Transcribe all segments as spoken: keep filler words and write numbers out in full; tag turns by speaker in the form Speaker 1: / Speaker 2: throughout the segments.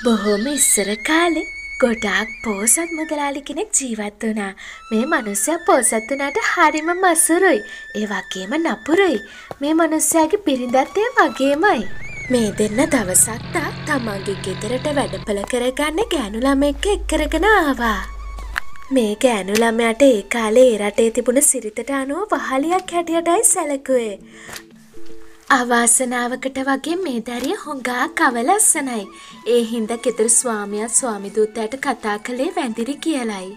Speaker 1: බොහොම ඉස්සර කාලේ ගොඩාක් පෝසත් මුදලාලි කෙනෙක් ජීවත් වුණා. මේ මිනිස්සයා පෝසත් වුණාට හරිම මසුරුයි. ඒ වගේම නපුරුයි. මේ මිනිස්සයාගේ බිරිඳත් ඒ වගේමයි. මේ දෙන්න දවසක් තා තමන්ගේ ගෙදරට වැඩපළ කරගන්න ගෑනු ළමෙක් එක්ක කරගෙන ආවා. මේ ගෑනු ළමයාට ඒ කාලේ ඒ රටේ තිබුණ සිරිතට අනුව වහලියක් හැටියටයි සැලකුවේ. අවාසනාවකට වගේ මේ දැරිය හොඟා කවලස්සනයි. ඒ හින්දා ගෙදර ස්වාමියා ස්වාමි දූතයාට කතා කළේ වැඳිරි කියලයි.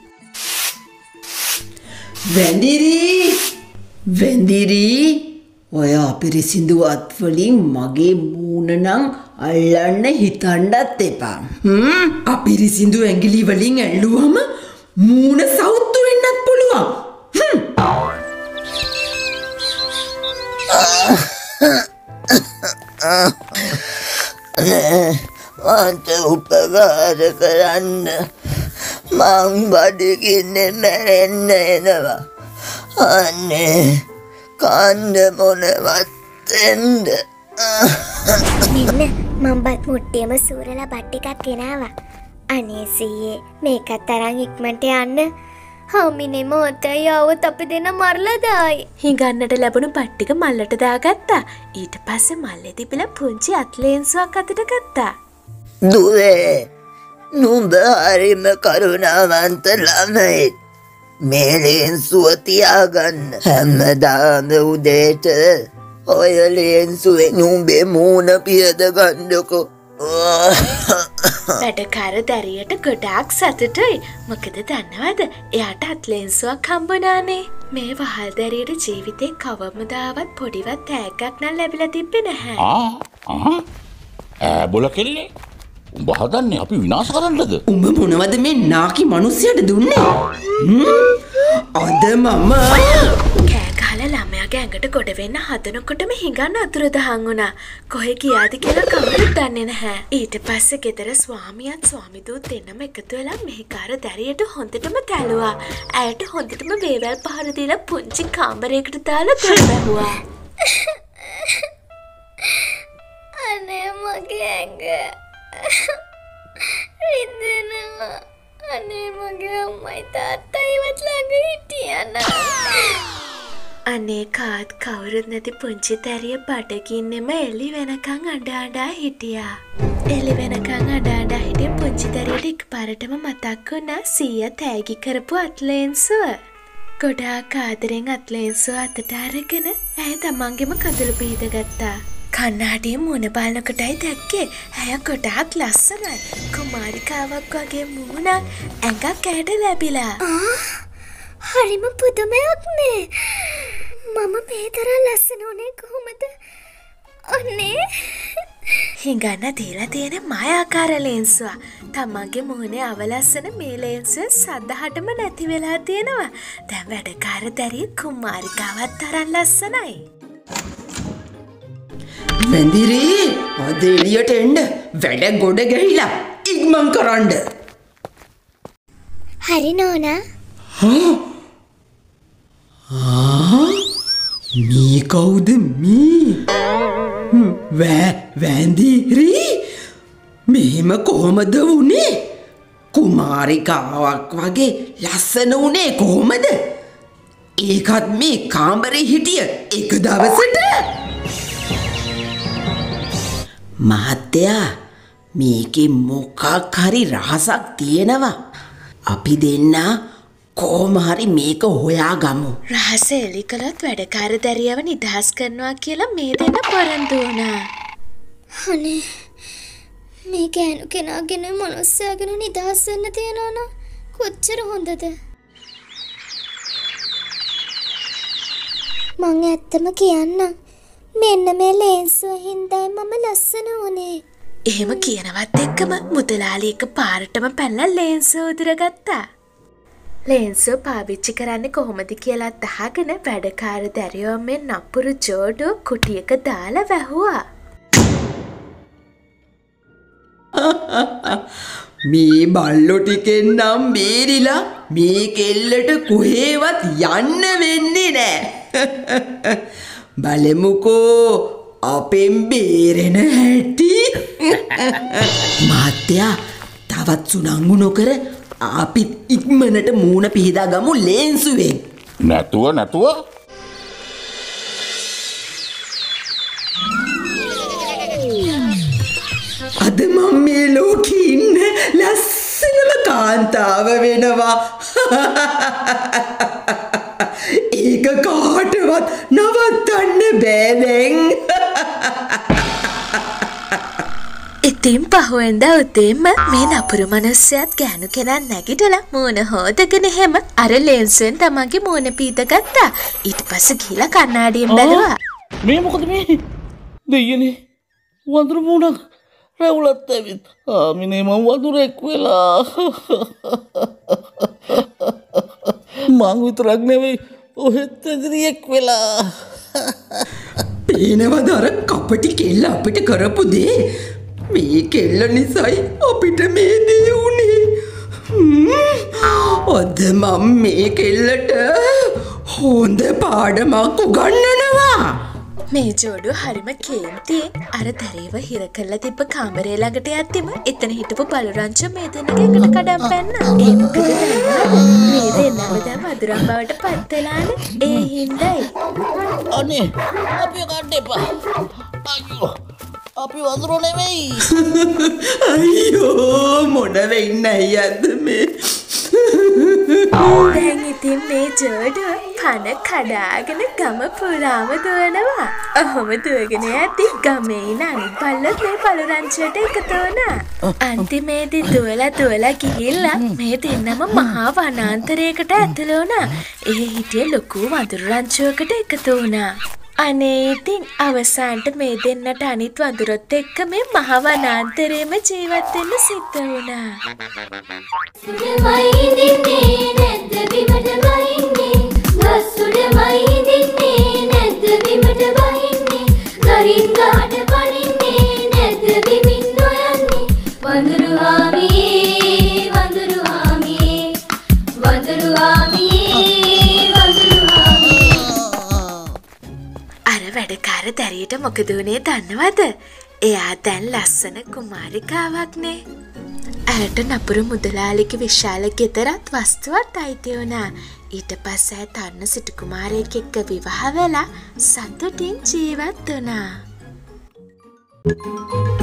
Speaker 2: වැඳිරි වැඳිරි ඔය අපිරිසිදු අත් වලින් මගේ මූණ නම් අල්ලන්න හිතන්නත් එපා. හ්ම් අපිරිසිදු ඇඟිලි වලින් ඇල්ලුවම මූණ සවුත්තු වෙන්නත් පුළුවන්. හ්ම්
Speaker 3: මන්ට උපකාර කරන්න මං බඩගින්නේ මැරෙන්න එනවා. අනේ කන්න මොනවත් එන්න.
Speaker 4: මෙන්න මං බත් මුට්ටියම සූරලා බත් ටිකක් ගෙනාවා. අනේ සීයේ මේකත් තරම් ඉක්මනට යන්න. හාමිනේ මොතේ යවුත් අපි දෙන මරලා දායි.
Speaker 1: හිඟන්නට ලැබුණු බත් ටික මල්ලට දාගත්තා. ඊට පස්සේ මල්ලේ තිබිලා පුංචි අත්ලේන්සුවක් අතට ගත්තා.
Speaker 3: දුවේ නුඹ හරිම කරුණාවන්ත ළමයෙක්. මේ ලේන්සුව තියාගන්න. හැමදාම උදේට ඔය ලේන්සුවේ නුඹේ මූණ පියද ගන්නකො.
Speaker 1: වැඩකාර දැරියට ගොඩාක් සතුටුයි. මොකද දන්නවද? එයාට අත්ලේන්සුවක් හම්බුණානේ. මේ වහල් දැරියට ජීවිතේ කවමදාවත් පොඩිවත් තෑග්ගක් නම් ලැබිලා තිබ්බේ නැහැ.
Speaker 5: ආ ආ ඈ බොල කෙල්ලේ. උඹ හදන්නේ අපි විනාශ කරන්නද?
Speaker 2: උඹ මොනවද මේ නාකි මිනිස්සයාට දුන්නේ? අද මම
Speaker 1: කෑ ගහලා ළමයාගේ ඇඟට ගොඩ වෙන්න හදනකොටම හිඟන්න අතුරුදහන් වුණා. කොහෙ ගියාද කියලා කවුරුත් දන්නේ නැහැ. ඊට පස්සේ ගෙදර ස්වාමියාත් ස්වාමි දූත් දෙන්නම එකතු වෙලා මෙහිකාර දැරියට හොඳටම තැළුවා. ඇයට හොඳටම වේවැල් පහර දීලා පුංචි කාමරයකට දාලා දොර වැහුවා.
Speaker 4: අනේ මගේ ඇඟ රිදෙනවා. අනේ මගේ අම්මයි තාත්තයිවත් ළඟ හිටියනා.
Speaker 1: අනේ කාත් කවුරුත් නැති පුංචි දැරිය බඩගින්නෙම එළි වෙනකන් අඬ අඬා හිටියා. එළි වෙනකන් අඬ අඬා හිටිය පුංචි දැරියට එකපාරටම මතක් වුණා සීයා තෑගි කරපු අත්ලේන්සුව. ගොඩාක් ආදරෙන් අත්ලේන්සුව අතට අරගෙන ඇය තමන්ගෙම කඳුළු පිහිද ගත්තා. කන්නාඩියේ මුණ බලනකොටයි දැක්කේ ඇය ගොඩාක් ලස්සනයි. කුමාරිකාවක් වගේ මූණක් ඇඟක් ඇයට ලැබිලා.
Speaker 4: හරිම පුදුමයක් නේ. මම මේ තරම් ලස්සන උනේ කොහොමද? අනේ
Speaker 1: හිඟන්න දීලා තියෙන මායාකාර ලේන්සුව. තමන්ගේ මුහුණේ අවලස්සන මේ ලේන්සුව සද්දහටම නැති වෙලා තියෙනවා. දැන් වැඩකාර දැරිය කුමාරිකාවක් තරම් ලස්සනයි.
Speaker 2: වැඳිරි අද එළියට එන්න. වැඩ ගොඩ ගැහිලා ඉක්මන් කරන්න.
Speaker 4: හරි නෝනා.
Speaker 2: ආ මේ කවුද මේ? වැ වැඳිරි මෙහෙම කොහමද වුනේ? කුමාරිකාවක් වගේ ලස්සන උනේ කොහමද? ඒකත් මේ කාමරේ හිටිය එක දවසට. මහත්තයා මේකේ මොකක් හරි රහසක් තියෙනවා. අපි දෙන්නා කොහොම හරි මේක හොයාගමු.
Speaker 1: රහස එලි කළොත් වැඩකාර දැරියව නිදහස් කරනවා කියලා මේ දෙන්න පොරොන්දු වුණා.
Speaker 4: අනේ මේ ගෑනු කෙනාගෙන මනුස්සයාගෙන නිදහස් වෙන්න තියනවා නම් කොච්චර හොඳද? මං ඇත්තම කියන්නම්. මෙන්න මේ ලේන්සුව හින්දායි මම ලස්සන වුනේ.
Speaker 1: එහෙම කියනවත් එක්කම මුදලාලි එක පාරටම පැනලා ලේන්සුව උදුරගත්තා. ලේන්සුව පාවිච්චි කරන්නේ කොහොමද කියලා අහගෙන වැඩකාර දැරියෝ මේ නපුරු ජෝඩුව කුටියක දාලා වැහුවා.
Speaker 2: මේ බල්ලෝ ටිකෙන් නම් බේරිලා මේ කෙල්ලට කොහෙවත් යන්න වෙන්නේ නැහැ. බලමුකෝ අපෙන් බේරෙන හැටි. මාත්‍යා තවත් සුනංගු නොකර අපිත් ඉක්මනට මූණ පිහිදා ගමු ලේන්සුවෙන්.
Speaker 5: නැතුව නැතුව
Speaker 2: අද මම මේ ලෝකේ ඉන්න ලස්සනම කාන්තාව වෙනවා. ඒක කාටවත් නවත්තන්න බෑ දැන්.
Speaker 1: ඉතින් පහුවෙන්දා උදේම මේ නපුරු මනුස්සයාත් ගෑනු කෙනා නැගිටලා මූණ හොදගෙන එහෙම අර ලෙන්සෙන් තමන්ගේ මූණ පීත ගත්තා. ඊට පස්සේ ගිහලා කණ්ණාඩියෙන් බැලුවා.
Speaker 6: මේ මොකද මේ දෙයනේ වඳුරු මූණක් රැවුලත් ඇවිත් ආමිනේ මම වඳුරෙක් වෙලා මං විතරක් නෙවෙයි ඔහෙත් ඇදිරියෙක් වෙලා.
Speaker 2: පේනවද අර කපටි කෙල්ල අපිට කරපු දේ? මේ කෙල්ල නිසායි අපිට මේ දේ වුනේ. අද මම මේ කෙල්ලට හොඳ පාඩමක් උගන්වනවා.
Speaker 1: මේ ජෝඩු හරිම කේන්තියෙන් අර දරේව හිර කරලා තිබ්බ කාමරේ ළඟට යද්දිම එතන හිටපු බලුරංචු මේ දෙන්නගේ එකට කඩම් පැන්නා. ඒ මොකද මේ දෙන්නම දැන් වදුරන් බවට පත් වෙලානේ. ඒ හින්දායි.
Speaker 6: අනේ අපි ගන්න එපා. අයියෝ අපි වඳුරෝ නෙවෙයි.
Speaker 2: අයියෝ මොන වෙන්නයි අද මේ.
Speaker 1: දැන් ඉතින් මේ ජෝඩු පන කඩාගෙන ගම පුරාම දුවනවා. ඔහොම දුවගෙන යද්දි ගමේ ඉන්න අනිත් බල්ලොත් මේ බලුරංචුවට එකතු වුණා. අන්තිමේදී දුවලා දුවලා ගිහිල්ලා මේ දෙන්නම මහා වනාන්තරයකට ඇතුළු වුණා. ඒ හිටියේ ලොකු වඳුරු රංචුවකට එකතු වුණා. අනේ ඉතින් අවසානට මේ දෙන්නට අනිත් වඳුරොත් එක්ක මේ මහ වනාන්තරයේම ජීවත් වෙන්න සිද්ධ වුණා.
Speaker 7: සුඩමයි දින්නේ නැද්ද බිමට වහින්නේ ගස්සුඩමයි දින්නේ නැද්ද බිමට වහින්නේ ගරින් ගහට පනින්නේ නැද්ද බිමින් නොයන්නේ වඳුරු ආමියේ වඳුරු ආමියේ වඳුරු ආමියේ වඳුරු ආමියේ.
Speaker 1: අර වැඩකාර දැරියට මොකද වුනේ දන්නවද? එයා දැන් ලස්සන කුමාරිකාවක්නේ. ඇයට නපුරු මුදලාලිගේ විශාල ගෙදරත් වස්තුවත් අයිති වුණා. ඊට පස්සේ ඇය තරුණ සිටු කුමාරයෙක් එක්ක විවාහ වෙලා සතුටින් ජීවත් වුණා.